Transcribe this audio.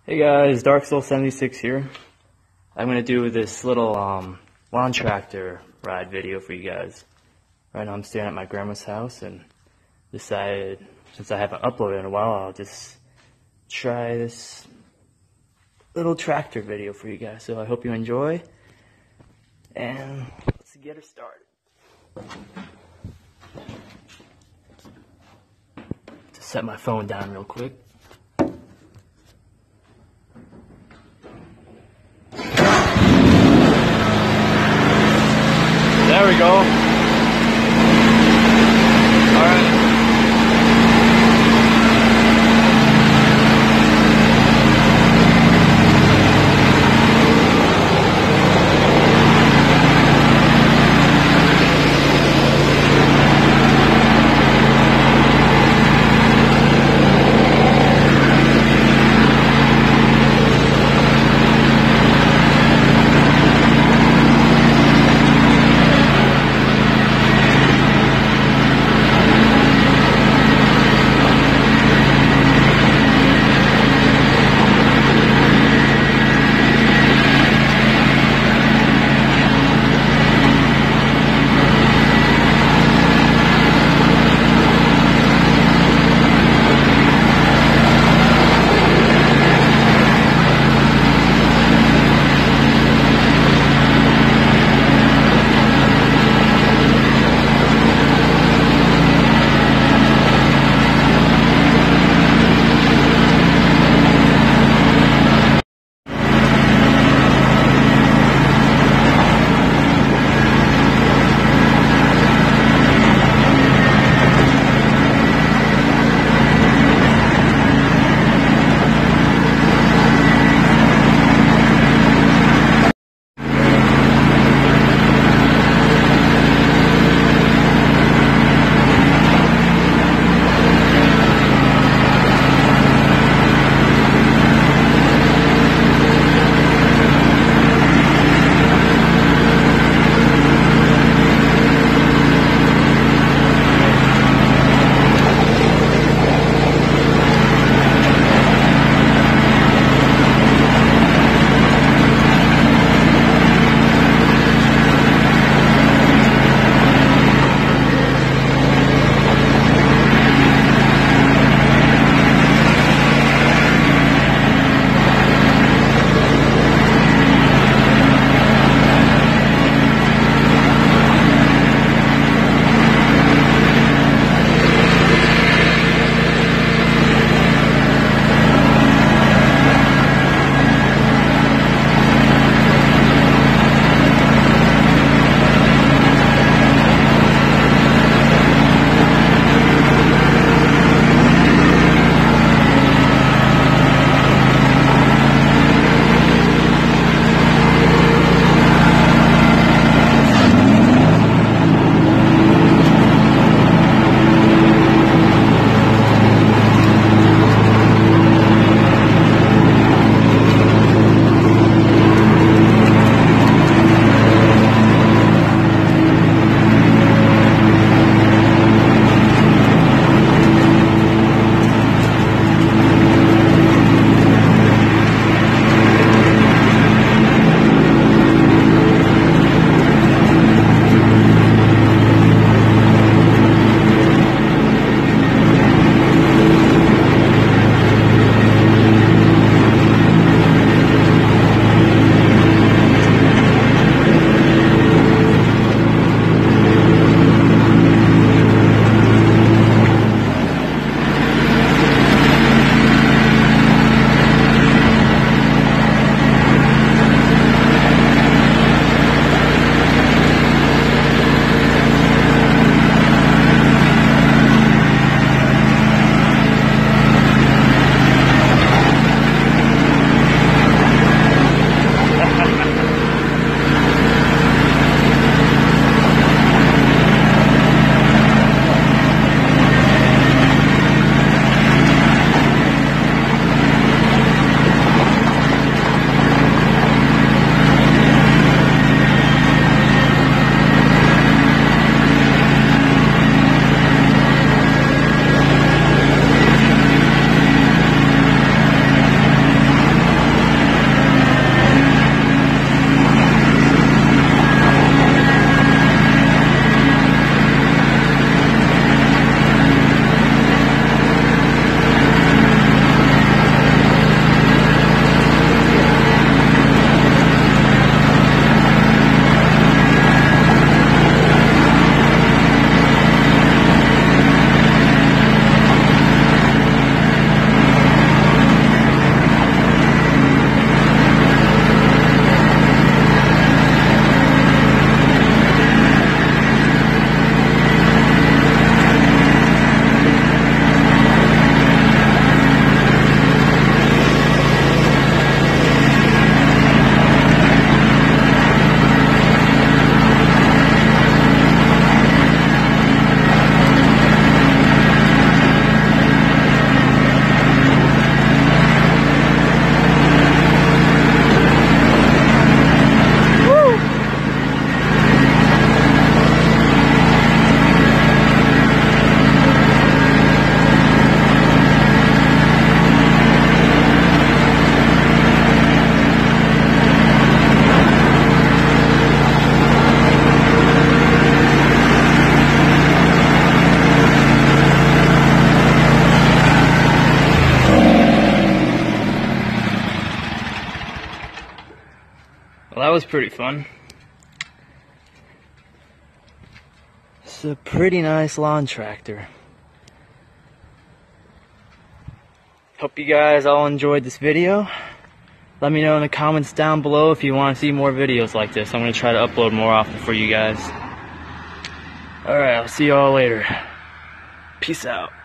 Hey guys, Dark Soul 76 here. I'm gonna do this little lawn tractor ride video for you guys. Right now I'm staying at my grandma's house and decided, since I haven't uploaded in a while, I'll just try this little tractor video for you guys. So I hope you enjoy, and let's get it started. Just set my phone down real quick. There we go. All right. was pretty fun. It's a pretty nice lawn tractor. Hope you guys all enjoyed this video. Let me know in the comments down below if you want to see more videos like this. I'm going to try to upload more often for you guys. Alright, I'll see you all later. Peace out.